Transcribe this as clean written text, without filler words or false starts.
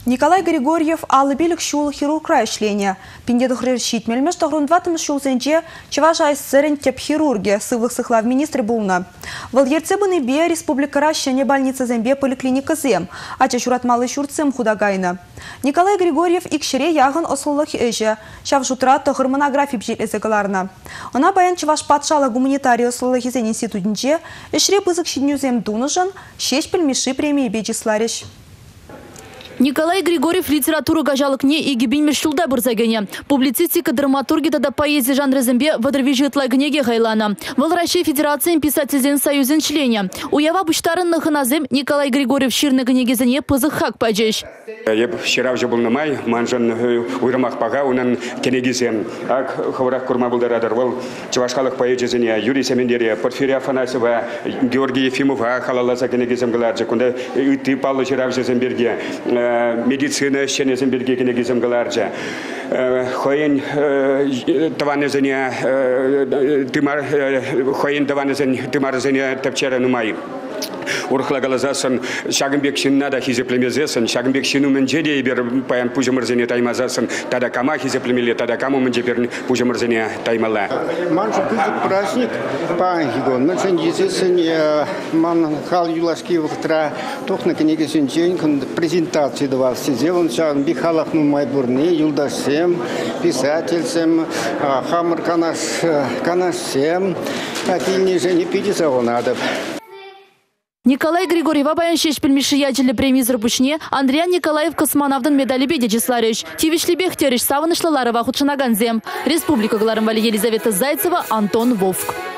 Николай Григорьев алыбилік шул хирургра ішлене. Пиндеді хрер шитмелмеш тағырындватымыз шулзенже чеважай сырын теп хирурги сывлық сықлав министрі болна. Вал ерцебыны бе республикара шене больница зембе поликлиника зем, ача шуратмалы шурцем худагайна. Николай Григорьев икшере яғын осылық өже, шав жутра тағыр монография бжелезегаларна. Она баян чеваш патшала гуманитария осылық изен институтынже, ішре бызық шиднюзем дуныжын, шеш пельмеши премии беджислариш. Николай Григорьев литература гажалыкне и гибинмеш шулда бурзагене. Публицистика, драматурги да поэзия жанры зембе вадрвижит лагнеге гайлана. В России Федерации писательзен союзен члене. Уява буштарынных назем Николай Григорьев ширны гнегезене пызыхак паджеш. Я вчера уже был на май, манжан уйрамах пага, унан кенегизем. Ак хаврах курма был дарадарвал, чевашхалах поэзия Юрий Семендерия, Порфирия Афанасьева, Георгий Ефимова, халаласа кенегизем галарджа, кунда ты Павла Жиравжа земберге. Медицина ще земберге кенегизем галарджа. Хоен таванезения тимар, хоен таванезен тимарзения тапчера нумай. Урхла галазасан шагымбек шиннада хизеплемезесан, шагымбек шину менжеде бер паян пужамырзене таймазасан, тада кама хизеплемеле, тада каму менжебер пужамырзене таймала. Манжу кузик праздник пангигон, мы сенжисен ман хал юлашки вахтра тохна книги сенчен презентации давал сизеван шагымбек халах ну майбурни юлдашем, писательцем, хамар канашем, акильни же не пидисавонадов. Николай Григорьев баян шеш пельмеши ячелі премии зарпушне, Андриан Николаев космонавтын медали беде числарыш. Тивишлибех тереш савынышлылары вахутшынаганзем. Республика Галарымвали Елизавета Зайцева, Антон Вовк.